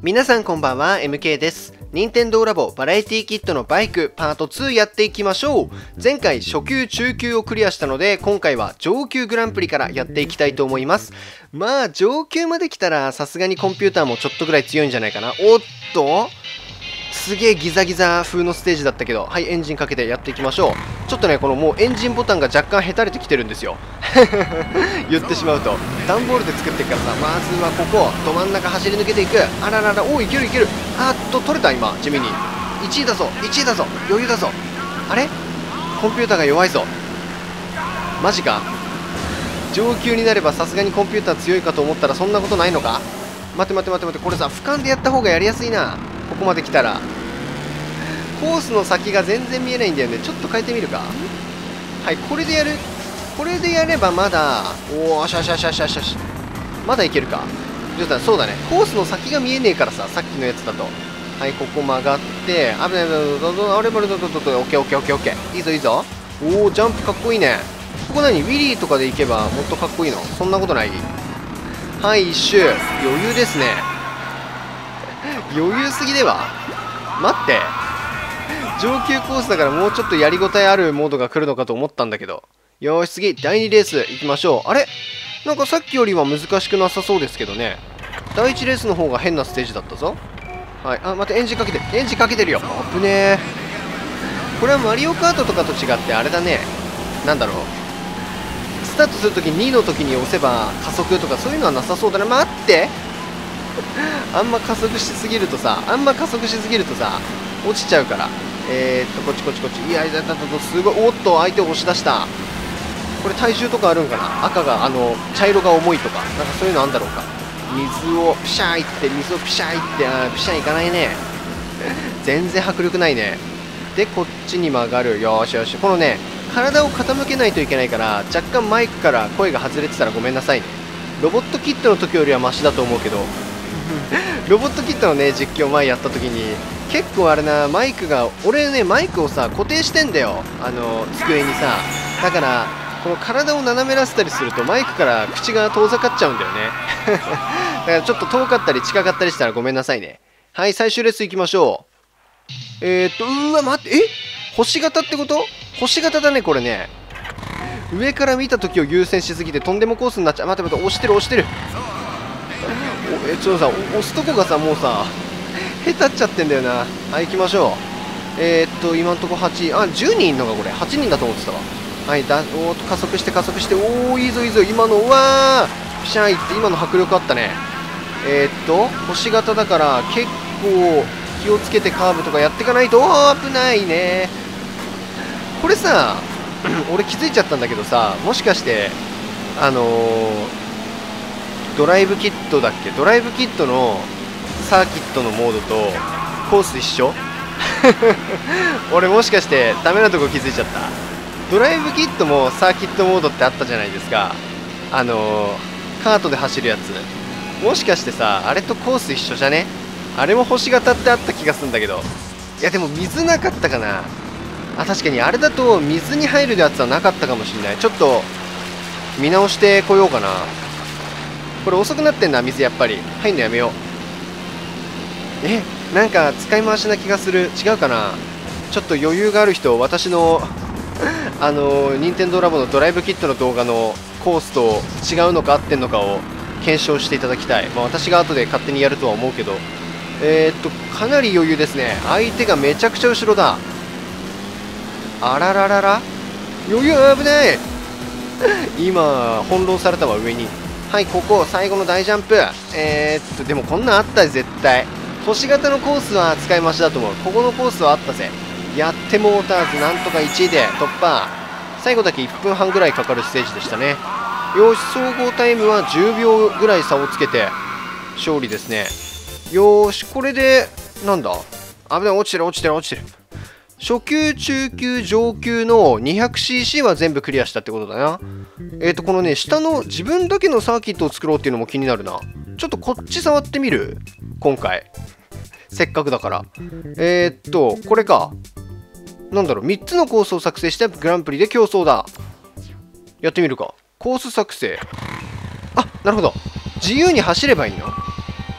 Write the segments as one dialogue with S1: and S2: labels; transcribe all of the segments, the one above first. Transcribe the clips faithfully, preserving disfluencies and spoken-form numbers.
S1: 皆さんこんばんは、エムケー です。任天堂ラボバラエティキットのバイクパートツーやっていきましょう。前回初級中級をクリアしたので、今回は上級グランプリからやっていきたいと思います。まあ上級まで来たらさすがにコンピューターもちょっとぐらい強いんじゃないかな。おっとすげえギザギザ風のステージだったけど、はい、エンジンかけてやっていきましょう。ちょっとね、このもうエンジンボタンが若干へたれてきてるんですよ言ってしまうと段ボールで作っていくからさ、まずはここど真ん中走り抜けていく。あららら、おおいけるいける。あーっと取れた。今地味にいちいだぞ、いちいだぞ、余裕だぞ。あれコンピューターが弱いぞ。マジか。上級になればさすがにコンピューター強いかと思ったらそんなことないのか。待て待て待て待て、これさ俯瞰でやった方がやりやすいな。ここまで来たらコースの先が全然見えないんだよね。ちょっと変えてみるか。はい、これでやる。これでやればまだ、おおしゃしゃしゃしゃしゃしまだいけるか。ちょっとそうだね、コースの先が見えねえからさ、さっきのやつだと。はい、ここ曲がって危ない危ない、どどどあれこれどどどどオッケーオッケーオッケーオッケー、いいぞいいぞ。おおジャンプかっこいいね。ここ何ウィリーとかで行けばもっとかっこいいの？そんなことない。はい、一周余裕ですね余裕すぎでは。待って、上級コースだからもうちょっとやりごたえあるモードが来るのかと思ったんだけど。よーし次だいにレース行きましょう。あれなんかさっきよりは難しくなさそうですけどね。だいいちレースの方が変なステージだったぞ。はい、あ待って、エンジンかけてエンジンかけてるよ。危ねえ。これはマリオカートとかと違ってあれだね、なんだろう、スタートするときにの時に押せば加速とかそういうのはなさそうだな。待ってあんま加速しすぎるとさあんま加速しすぎるとさ落ちちゃうから。えー、っとこっちこっちこっち、いやいやだだだすごい。おっと相手を押し出した。これ体重とかあるんかな。赤があの茶色が重いとかなんかそういうのあんだろうか。水をピシャーいって、水をピシャーいって、あーピシャーいかないね全然迫力ないね。でこっちに曲がる。よーしよし、このね体を傾けないといけないから若干マイクから声が外れてたらごめんなさいね。ロボットキットの時よりはマシだと思うけどロボットキットのね実況前やった時に結構あれな、マイクが俺ねマイクをさ固定してんだよ、あの机にさ。だからこの体を斜めらせたりするとマイクから口が遠ざかっちゃうんだよねだからちょっと遠かったり近かったりしたらごめんなさいね。はい、最終レース行きましょう。えー、っとうーわ待って、え星型ってこと？星型だねこれね。上から見た時を優先しすぎてとんでもコースになっちゃう。待って待って、押してる押してるおえちょっとさ押すとこがさもうさへたっちゃってんだよな。はい、行きましょう。えー、っと今んとこはち、あじゅうにんいんのかこれ。はちにんだと思ってたわ。はい、だおーっと加速して加速して、おおいいぞいいぞ。今のうわーピシャーいって、今の迫力あったね。えー、っと星型だから結構気をつけてカーブとかやっていかないと。おー危ないねこれさ俺気づいちゃったんだけどさ、もしかしてあのー、ドライブキットだっけ、ドライブキットのサーキットのモードとコース一緒俺もしかしてダメなとこ気づいちゃった。ドライブキットもサーキットモードってあったじゃないですか、あのー、カートで走るやつ。もしかしてさあれとコース一緒じゃね。あれも星型ってあった気がするんだけど。いやでも水なかったかなあ。確かにあれだと水に入るやつはなかったかもしれない。ちょっと見直してこようかな。これ遅くなってんな水。やっぱり入んのやめよう。えなんか使い回しな気がする。違うかな。ちょっと余裕がある人、私のあの任天堂ラボのドライブキットの動画のコースと違うのか合ってんのかを検証していただきたい。まあ、私が後で勝手にやるとは思うけど、えー、っとかなり余裕ですね。相手がめちゃくちゃ後ろだ。あらららら余裕危ない今翻弄されたわ上に。はい、ここ最後の大ジャンプ。えー、っとでもこんなんあったぜ絶対。星型のコースは使い回しだと思う。ここのコースはあったぜ。やってモーターズなんとかいちいで突破。最後だけいっぷんはんぐらいかかるステージでしたね。よし総合タイムはじゅうびょうぐらい差をつけて勝利ですね。よーしこれでなんだ危ない、落ちてる落ちてる落ちてる。初級中級上級の にひゃくシーシー は全部クリアしたってことだな。えっとこのね下の自分だけのサーキットを作ろうっていうのも気になるな。ちょっとこっち触ってみる今回せっかくだから。えー、っとこれかなんだろう、みっつのコースを作成してグランプリで競争だ。やってみるか。コース作成。あなるほど、自由に走ればいいの。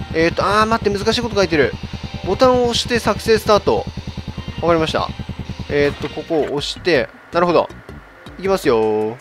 S1: えっと、あー、待って、難しいこと書いてる。ボタンを押して作成スタート。わかりました。えっと、ここを押して、なるほど。いきますよ。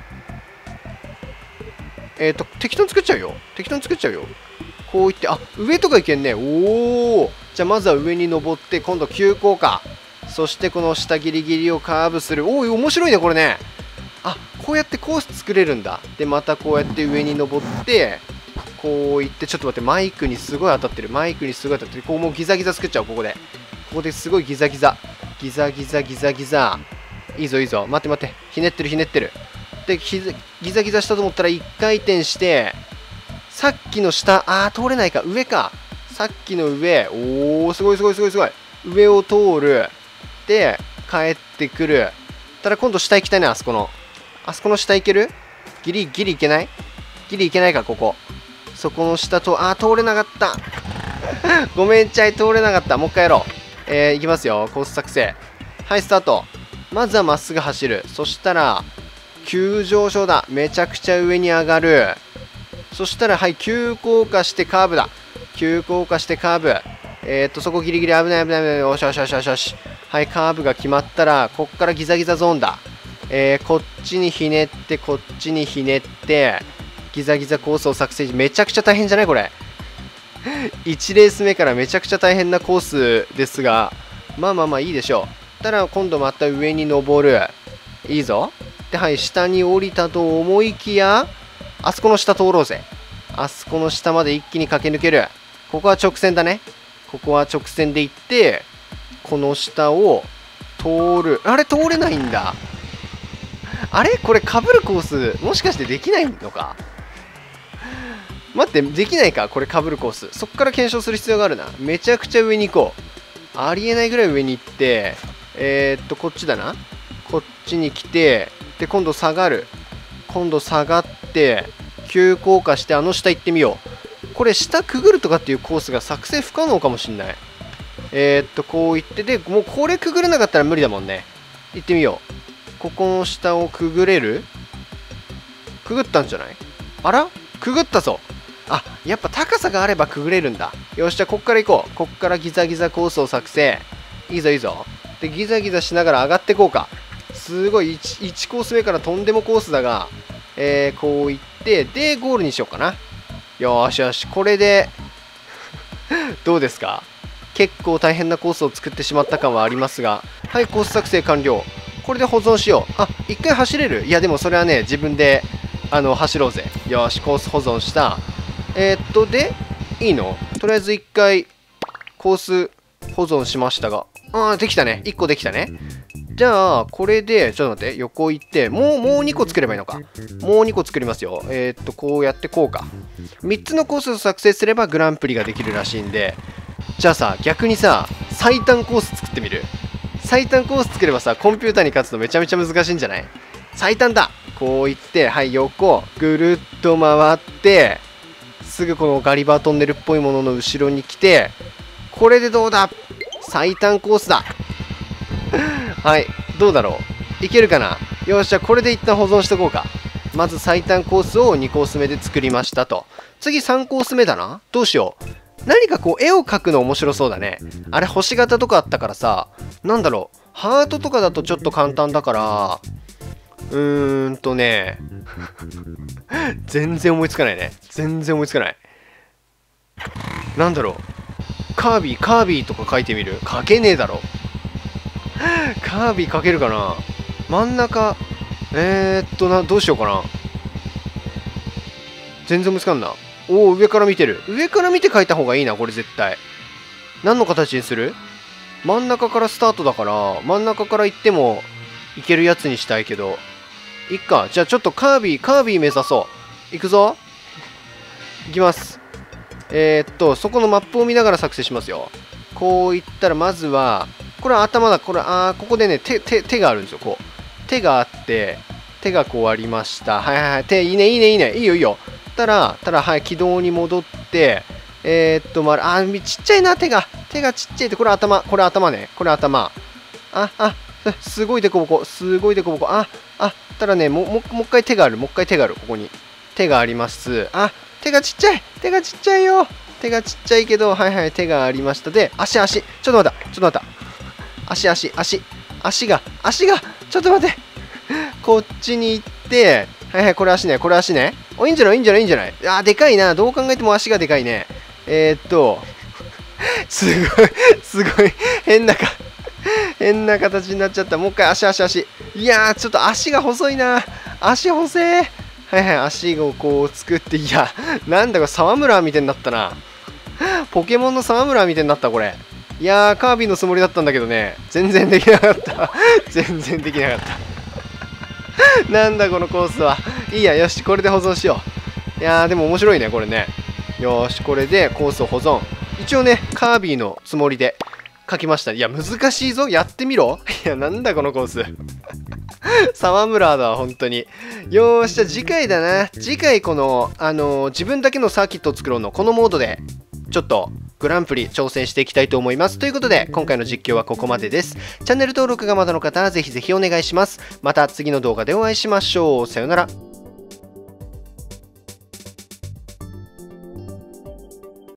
S1: えっと、適当に作っちゃうよ。適当に作っちゃうよ。こういって、あ、上とかいけんね。おお。じゃあ、まずは上に登って、今度急降下。そして、この下ギリギリをカーブする。おお、面白いね、これね。あ、こうやってコース作れるんだ。で、またこうやって上に登って、こういって、ちょっと待って、マイクにすごい当たってる。マイクにすごい当たってる。こうもうギザギザ作っちゃおう、ここで。ここですごいギザギザ。ギザギザギザギザ。いいぞいいぞ。待って待って。ひねってるひねってる。で、ギザギザしたと思ったらいっかい転して、さっきの下、あー、通れないか。上か。さっきの上。おー、すごいすごいすごいすごい。上を通る。で、帰ってくる。ただ今度下行きたいな、あそこの。あそこの下行ける？ギリギリ行けない？ギリ行けないか、ここ。そこの下と、あー、通れなかった。ごめんちゃい、通れなかった。もう一回やろう。えー、いきますよ。コース作成。はい、スタート。まずはまっすぐ走る。そしたら、急上昇だ。めちゃくちゃ上に上がる。そしたら、はい、急降下してカーブだ。急降下してカーブ。えー、っと、そこギリギリ危ない危ない危ない。よしよしよしよしよし。はい、カーブが決まったら、こっからギザギザゾーンだ。えー、こっちにひねって、こっちにひねって、ギザギザコースを作成。めちゃくちゃ大変じゃないこれ。いちレース目からめちゃくちゃ大変なコースですが、まあまあまあいいでしょう。たら今度また上に登る。いいぞ。で、はい、下に降りたと思いきや、あそこの下通ろうぜ。あそこの下まで一気に駆け抜ける。ここは直線だね。ここは直線で行って、この下を通る。あれ、通れないんだ。あれこれ被るコース、もしかしてできないのか？待って、できないかこれ被るコース。そっから検証する必要があるな。めちゃくちゃ上に行こう。ありえないぐらい上に行って、えー、っと、こっちだな。こっちに来て、で、今度下がる。今度下がって、急降下してあの下行ってみよう。これ下くぐるとかっていうコースが作成不可能かもしんない。えー、っと、こう行って、で、もうこれくぐれなかったら無理だもんね。行ってみよう。ここの下をくぐれる？くぐったんじゃない？あら？くぐったぞ。あ、やっぱ高さがあればくぐれるんだ。よし、じゃあこっから行こう。こっからギザギザコースを作成。いいぞいいぞ。で、ギザギザしながら上がってこうか。すごい 1, いちコース目からとんでもコースだが、えー、こう行って、で、ゴールにしようかな。よーしよし、これで、どうですか？結構大変なコースを作ってしまった感はありますが、はい、コース作成完了。これで保存しよう。あ、一回走れる？いや、でもそれはね、自分で、あの、走ろうぜ。よし、コース保存した。えー、っと、で、いいの？とりあえず一回、コース保存しましたが。ああ、できたね。いっこできたね。じゃあ、これで、ちょっと待って、横行って、もう、もうにこ作ればいいのか。もうにこ作りますよ。えー、っと、こうやってこうか。みっつのコースを作成すればグランプリができるらしいんで、じゃあさ、逆にさ、最短コース作ってみる？最短コース作ればさ、コンピューターに勝つのめちゃめちゃ難しいんじゃない？最短だ！こう行って、はい、横、ぐるっと回って、すぐこのガリバートンネルっぽいものの後ろに来て、これでどうだ？最短コースだ。はい、どうだろう？いけるかな？よし、じゃあこれで一旦保存しとこうか。まず最短コースをにコース目で作りましたと。次さんコース目だな。どうしよう。何かこう絵を描くの面白そうだね。あれ星型とかあったからさ、なんだろう、ハートとかだとちょっと簡単だから、うーんとね、全然思いつかないね。全然思いつかない。なんだろう、カービィ、カービィとか描いてみる？描けねえだろ。カービィ描けるかな？真ん中、えー、っとな、どうしようかな。全然思いつかんな。おお、上から見てる。上から見て描いた方がいいな、これ絶対。何の形にする？真ん中からスタートだから、真ん中から行ってもいけるやつにしたいけど。いっか。じゃあちょっとカービィ、カービィ目指そう。いくぞ。いきます。えー、っと、そこのマップを見ながら作成しますよ。こういったら、まずは、これは頭だ。これ、あー、ここでね、手、手、手があるんですよ。こう。手があって、手がこうありました。はいはいはい。手、いいね、いいね、いいね。いいよ、いいよ。たら、たら、はい、軌道に戻って、えー、っと、まあ、あー、ちっちゃいな、手が。手がちっちゃいって、これ頭、これ頭ね。これ頭。あ、あ、すごいデコボコ。すごいデコボコ。あ、あ、ただね、もう、もう一回手がある。もう一回手がある。ここに。手があります。あ、手がちっちゃい。手がちっちゃいよ。 手がちっちゃいけど、はいはい、手がありました。で、足、足、ちょっと待った、ちょっと待った。足、足、足、足が、足が、ちょっと待って。こっちに行って、はいはい、これ足ね、これ足ね。お、いいんじゃないいいんじゃないいいんじゃないあー、でかいな。どう考えても足がでかいね。えー、っと、すごい、すごい、変なか、変な形になっちゃった。もう一回足、足、足。いやー、ちょっと足が細いな。足細い。はいはい、足をこう作って、いや、なんだか沢村みたいになったな。ポケモンの沢村みたいになった、これ。いやー、カービィのつもりだったんだけどね。全然できなかった。全然できなかった。なんだこのコースは。いいや、よし、これで保存しよう。いやー、でも面白いね、これね。よし、これでコースを保存。一応ね、カービィのつもりで書きました。いや、難しいぞ。やってみろ。いや、なんだこのコース。沢村だわ、本当に。よーし、じゃあ次回だな。次回この、あのー、自分だけのサーキットを作ろうの、このモードで、ちょっと、グランプリ挑戦していきたいと思います。ということで、今回の実況はここまでです。チャンネル登録がまだの方はぜひぜひお願いします。また次の動画でお会いしましょう。さようなら。